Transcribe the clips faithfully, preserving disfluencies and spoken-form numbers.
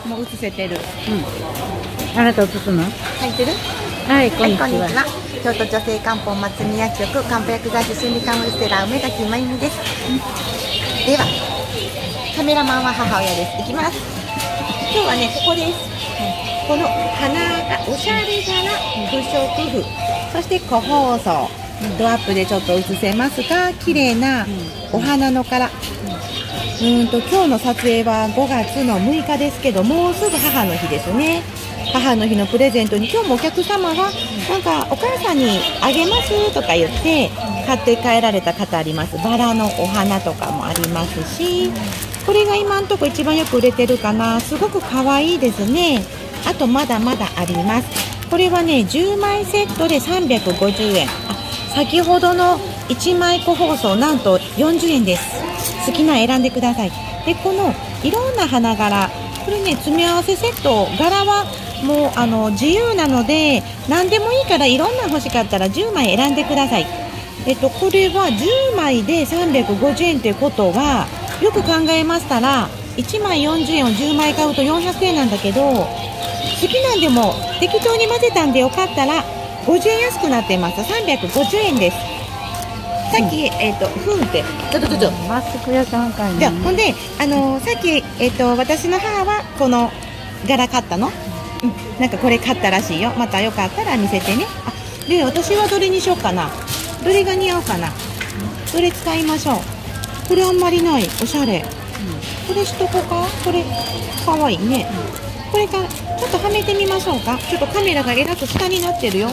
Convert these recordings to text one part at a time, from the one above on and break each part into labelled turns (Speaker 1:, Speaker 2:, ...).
Speaker 1: もう映せてる。
Speaker 2: うん。あなた映すの？
Speaker 1: 入ってる？
Speaker 2: はい、こんにち
Speaker 1: はい、こんに
Speaker 2: は。
Speaker 1: ちは。京都女性漢方松宮薬局漢方薬剤師心理カウンセラー梅崎真由美です。では、カメラマンは母親です。いきます。今日はね、ここです。この花がおしゃれ柄不織布、そして個包装、ドアップでちょっと映せますか？綺麗なお花の柄。うんと今日の撮影はごがつのむいかですけど、もうすぐ母の日ですね。母の日のプレゼントに今日もお客様がなんかお母さんにあげますとか言って買って帰られた方あります。バラのお花とかもありますし、これが今のところ一番よく売れてるかな。すごく可愛いですね。あとまだまだあります。これはねじゅうまいセットでさんびゃくごじゅうえん。あ、先ほどのいちまい個包装なんとよんじゅうえんです。好きな選んでください。でこのいろんな花柄、これね詰め合わせセット、柄はもうあの自由なので何でもいいからいろんな欲しかったらじゅうまい選んでください。えっとこれはじゅうまいでさんびゃくごじゅうえんということはよく考えましたらいちまいよんじゅうえんをじゅうまい買うとよんひゃくえんなんだけど、好きなんでも適当に混ぜたんでよかったらごじゅうえん安くなっています。さんびゃくごじゅうえんです。さっき、うん、えっと、ふんって、ちょっとちょっと。
Speaker 2: マスク屋さんかいね。
Speaker 1: じゃあ、ほんで、あのー、さっき、えっと、私の母は、この柄買ったの。うん、なんかこれ買ったらしいよ。またよかったら見せてね。あ、で、私はどれにしようかな。どれが似合うかな。どれ使いましょう。これあんまりない、おしゃれ。うん、これしとこうか。これ、かわいいね。うん、これから、ちょっとはめてみましょうか。ちょっとカメラがえらく下になってるよ。あ、はい。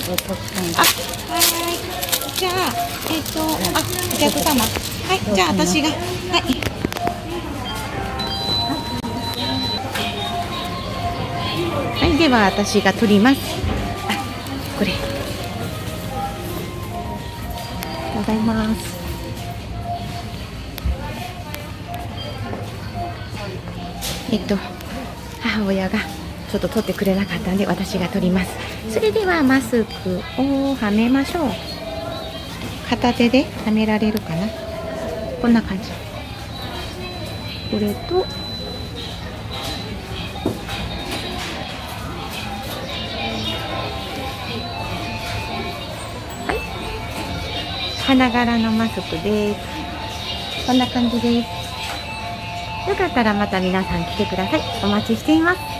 Speaker 1: じゃあ、えっと、あ、お客様。はい、じゃあ私が。はい。はい、では私が取ります。あ、これ。ありがとうございます。えっと、母親がちょっと取ってくれなかったんで私が取ります。それではマスクをはめましょう。片手ではめられるかな。こんな感じ。これとはい、花柄のマスクです。こんな感じです。よかったらまた皆さん来てください。お待ちしています。